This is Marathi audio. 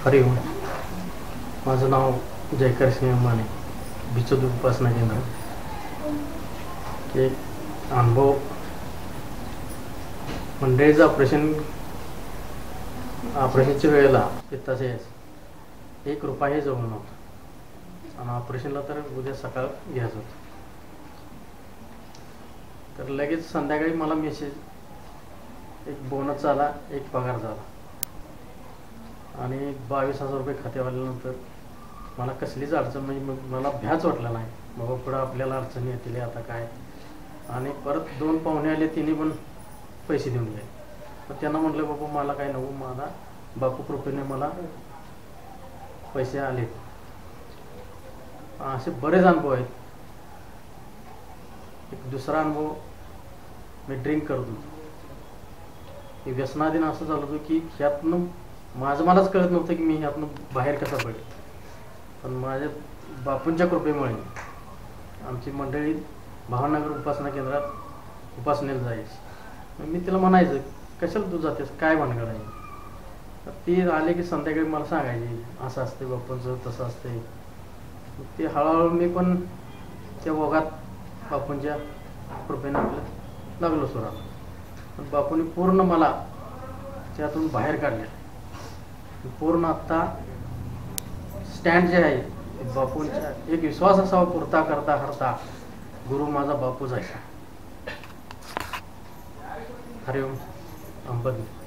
हरिओम. माझं नाव जयकर सिंह माने, बिचोद उपासना केंद्र. एक अनुभव, मंडळीचं ऑपरेशनच्या वेळेला पित्ताचे 1 रुपयाही जवळ नव्हता आणि ऑपरेशनला तर उद्या सकाळ घ्यायचं होतं. तर लगेच संध्याकाळी मला मेसेज, एक बोनस आला, एक पगार झाला आणि 22,000 रुपये खात्यावर आल्यानंतर मला कसलीच अडचण, म्हणजे मग मला भ्याच वाटला नाही बाबा पुढं आपल्याला अडचणी येतील आता काय. आणि परत 2 पाहुणे आले, तिने पण पैसे देऊन गेले. तर त्यांना म्हटलं बाबा मला काय नको, मला बापू कृपेने मला पैसे आले. असे बरेच अनुभव आहेत. एक दुसरा अनुभव, मी ड्रिंक करत होतो. हे व्यसनाधीन असं झालं होतं की ह्यातनं मलाच कळत नव्हतं की मी ह्यातनं बाहेर कसा पडेल. पण माझ्या बापूंच्या कृपेमुळे आमची मंडळी भावनगर उपासना केंद्रात उपासनेला जायची. मी तिला म्हणायचं, कशाला तू जातेस, काय भानगड आहे. तर ती आले की संध्याकाळी मला सांगायची, असं असते बापूंचं, तसं असते. ते हळूहळू मी पण त्या ओघात बापूंच्या कृपेने आपलं लागलो सुराला. पण बापूंनी पूर्ण मला त्यातून बाहेर काढले. पूर्ण आत्ता स्टँड जे आहे बापूंच्या, एक विश्वास असावा पुरता करता हरता, गुरु माझा बापू जायचा. हरिओम. अंबद.